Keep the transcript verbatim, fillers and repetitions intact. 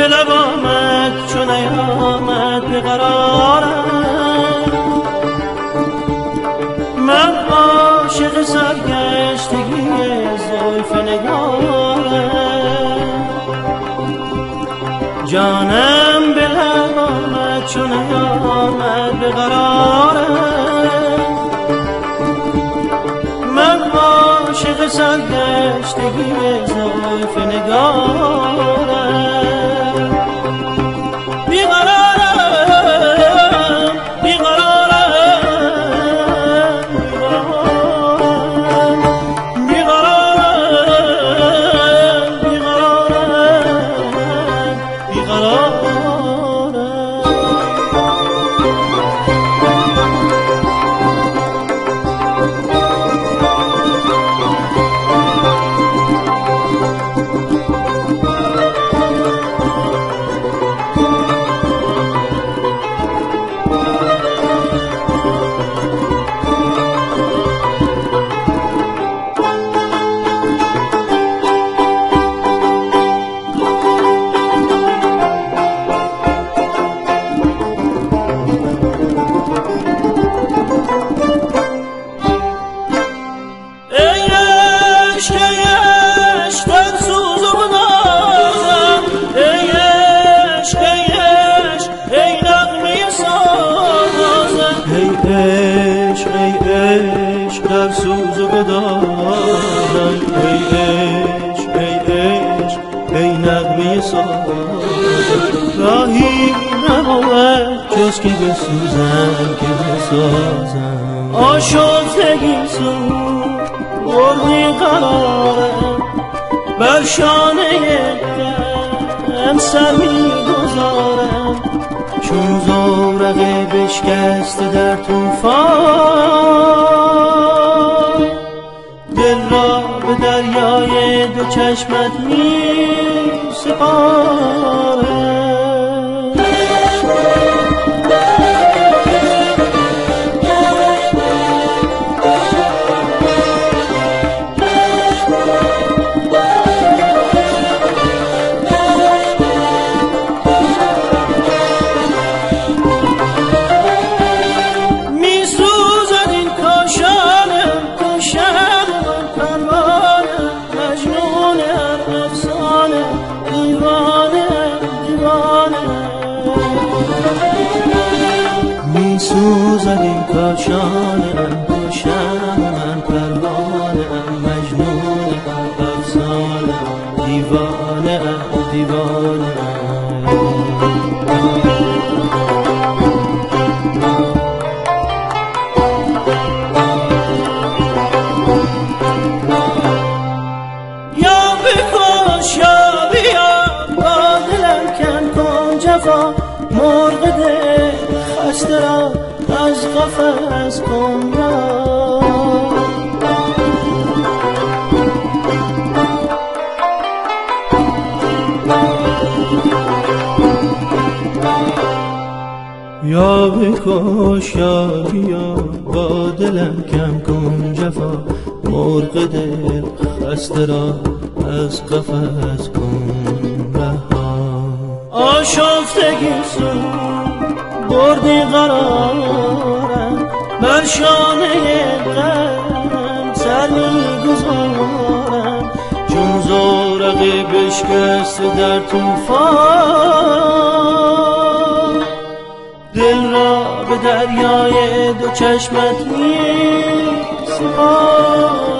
به لب آمد چون نیامد به قرارم، من عاشق سرگشتگی زلف نگارم. جانم به لب آمد چون نیامد به قرارم، من عاشق سرگشتگی زلف نگارم. در سوز و بدارم، ای عشق ای عشق ای نغمه سازم، راهی نبود جز که بسوزم که بسازم. آشفتگی سوز بردی قرارم، بر شانه غم سر میگذارم، چون زورقه بشکسته در طوفان، دل را به دریای دو چشمت می سپارم. سوزد این کاشانم، گوشم من پروانم، مجنونم افسانم، دیوانم دیوانم. یا بکش یا بیا با دلم کن کن جفا، مرغ دل خسته را از قفس کن رها. یا بکش یا بیا با دلم کم کن جفا، مرغ دل خسته را از قفس کن رها. آشفتگی سوز بردی قرارم، بر شانه غم سر میگذارم، چون زورقی بشکسته در طوفان، دل را به دریای دو چشمت می سپارم.